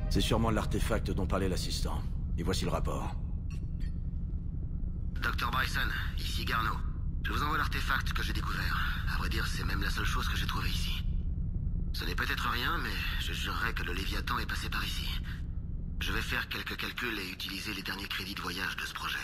C'est sûrement l'artefact dont parlait l'assistant. Et voici le rapport. Dr. Bryson, ici Garneau. Je vous envoie l'artefact que j'ai découvert. À vrai dire, c'est même la seule chose que j'ai trouvée ici. Ce n'est peut-être rien, mais je jurerais que le Léviathan est passé par ici. Je vais faire quelques calculs et utiliser les derniers crédits de voyage de ce projet.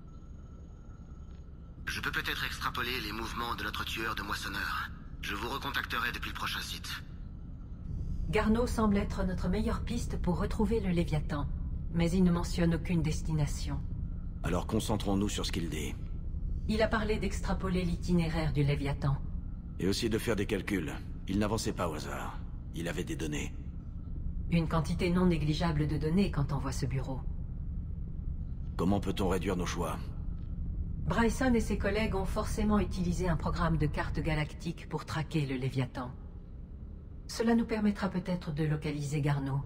Je peux peut-être extrapoler les mouvements de notre tueur de moissonneurs. Je vous recontacterai depuis le prochain site. Garneau semble être notre meilleure piste pour retrouver le Léviathan, mais il ne mentionne aucune destination. Alors concentrons-nous sur ce qu'il dit. Il a parlé d'extrapoler l'itinéraire du Léviathan. Et aussi de faire des calculs. Il n'avançait pas au hasard. Il avait des données. Une quantité non négligeable de données quand on voit ce bureau. Comment peut-on réduire nos choix? Bryson et ses collègues ont forcément utilisé un programme de carte galactique pour traquer le Léviathan. Cela nous permettra peut-être de localiser Garneau.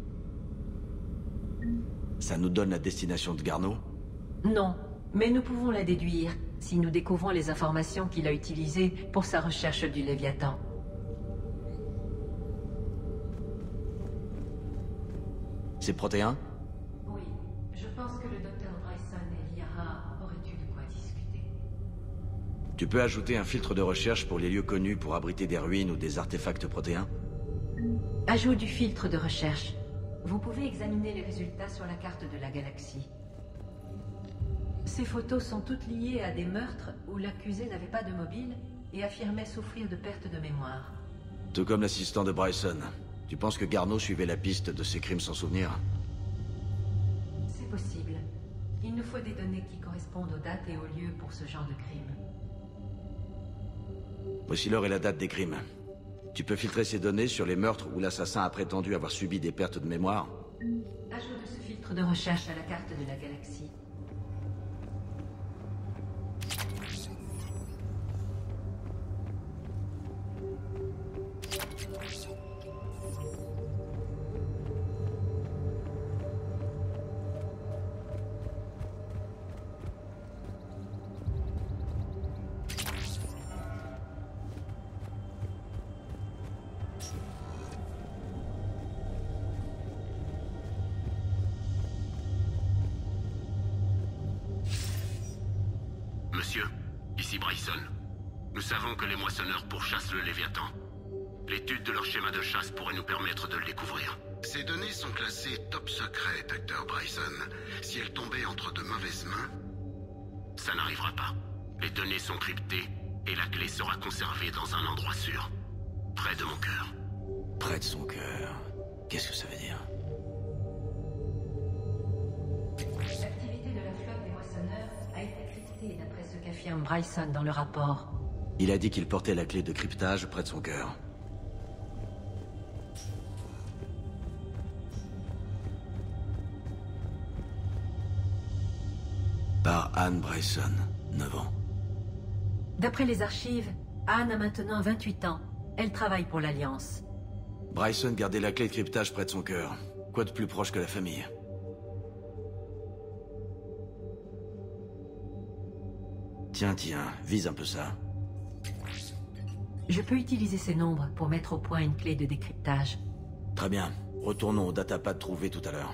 Ça nous donne la destination de Garneau? Non, mais nous pouvons la déduire si nous découvrons les informations qu'il a utilisées pour sa recherche du Léviathan. C'est protéin? Oui, je pense que le docteur Bryson et Liara auraient eu de quoi discuter. Tu peux ajouter un filtre de recherche pour les lieux connus pour abriter des ruines ou des artefacts protéins? Ajout du filtre de recherche. Vous pouvez examiner les résultats sur la carte de la galaxie. Ces photos sont toutes liées à des meurtres où l'accusé n'avait pas de mobile et affirmait souffrir de perte de mémoire. Tout comme l'assistant de Bryson. Tu penses que Garneau suivait la piste de ces crimes sans souvenir? C'est possible. Il nous faut des données qui correspondent aux dates et aux lieux pour ce genre de crime. Voici l'heure et la date des crimes. Tu peux filtrer ces données sur les meurtres où l'assassin a prétendu avoir subi des pertes de mémoire? Ajoute ce filtre de recherche à la carte de la galaxie. Monsieur, ici Bryson. Nous savons que les moissonneurs pourchassent le Léviathan. L'étude de leur schéma de chasse pourrait nous permettre de le découvrir. Ces données sont classées top secret, Dr. Bryson. Si elles tombaient entre de mauvaises mains... Ça n'arrivera pas. Les données sont cryptées et la clé sera conservée dans un endroit sûr. Près de mon cœur. Près de son cœur. Qu'est-ce que ça veut dire? L'activité de la flotte des moissonneurs a été cryptée d'après ce qu'affirme Bryson dans le rapport. Il a dit qu'il portait la clé de cryptage près de son cœur. Par Anne Bryson, 9 ans. D'après les archives, Anne a maintenant 28 ans. Elle travaille pour l'Alliance. Bryson gardait la clé de cryptage près de son cœur. Quoi de plus proche que la famille? Tiens, vise un peu ça. Je peux utiliser ces nombres pour mettre au point une clé de décryptage. Très bien. Retournons au datapad trouvé tout à l'heure.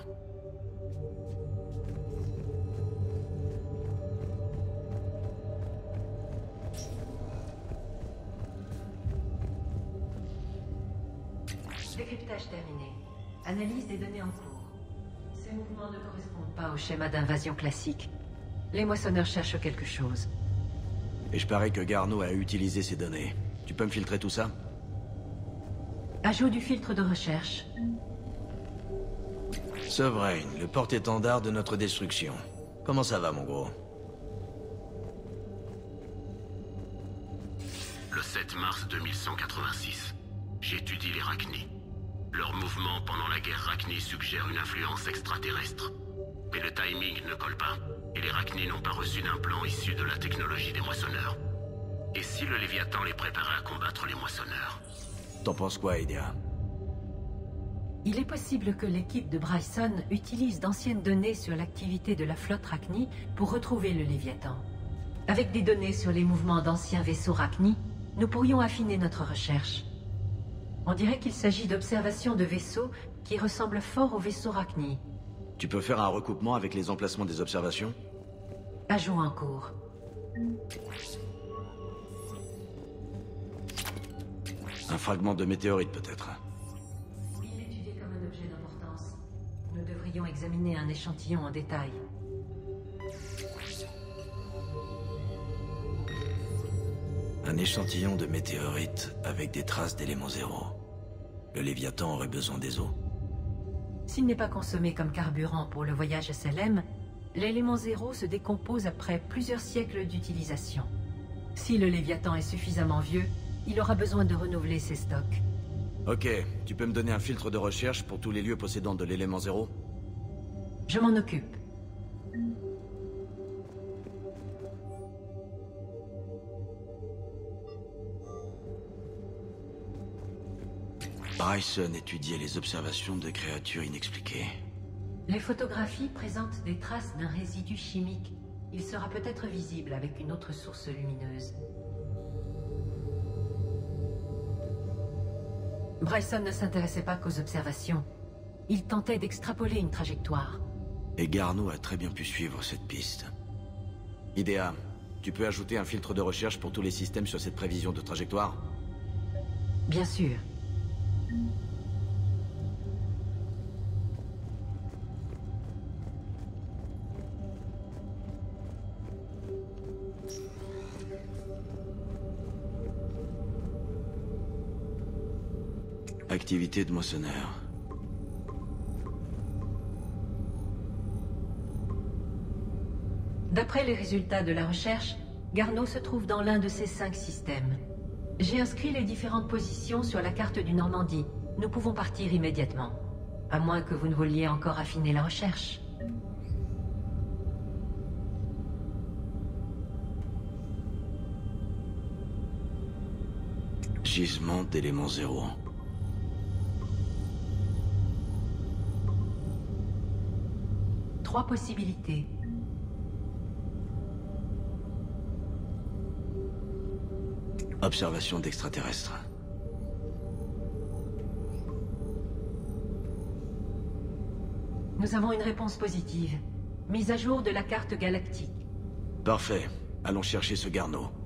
Décryptage terminé. Analyse des données en cours. Ces mouvements ne correspondent pas au schéma d'invasion classique. Les moissonneurs cherchent quelque chose. Et je parie que Garneau a utilisé ces données. Tu peux me filtrer tout ça? Ajout du filtre de recherche. Sovereign, le porte-étendard de notre destruction. Comment ça va, mon gros? Le 7 mars 2186. J'étudie les Rachni. Leur mouvement pendant la guerre Rachni suggère une influence extraterrestre. Mais le timing ne colle pas, et les Rachni n'ont pas reçu d'implant issu de la technologie des moissonneurs. Et si le Léviathan les préparait à combattre les moissonneurs? T'en penses quoi, Idia? Il est possible que l'équipe de Bryson utilise d'anciennes données sur l'activité de la flotte Rachni pour retrouver le Léviathan. Avec des données sur les mouvements d'anciens vaisseaux Rachni, nous pourrions affiner notre recherche. On dirait qu'il s'agit d'observations de vaisseaux qui ressemblent fort aux vaisseaux Rachni. Tu peux faire un recoupement avec les emplacements des observations? Ajout en cours. Un fragment de météorite, peut-être. Il est étudié comme un objet d'importance. Nous devrions examiner un échantillon en détail. Un échantillon de météorite avec des traces d'éléments zéro. Le Léviathan aurait besoin des eaux. S'il n'est pas consommé comme carburant pour le voyage à Selem, l'élément zéro se décompose après plusieurs siècles d'utilisation. Si le Léviathan est suffisamment vieux, il aura besoin de renouveler ses stocks. Ok, tu peux me donner un filtre de recherche pour tous les lieux possédant de l'élément zéro? Je m'en occupe. Bryson étudiait les observations de créatures inexpliquées. Les photographies présentent des traces d'un résidu chimique. Il sera peut-être visible avec une autre source lumineuse. Bryson ne s'intéressait pas qu'aux observations. Il tentait d'extrapoler une trajectoire. Et Garneau a très bien pu suivre cette piste. Idea, tu peux ajouter un filtre de recherche pour tous les systèmes sur cette prévision de trajectoire? Bien sûr. Activité de moissonneur. D'après les résultats de la recherche, Garneau se trouve dans l'un de ces 5 systèmes. J'ai inscrit les différentes positions sur la carte du Normandie. Nous pouvons partir immédiatement. À moins que vous ne vouliez encore affiner la recherche. Gisement d'éléments zéro. Trois possibilités. Observation d'extraterrestres. Nous avons une réponse positive. Mise à jour de la carte galactique. Parfait. Allons chercher ce Garneau.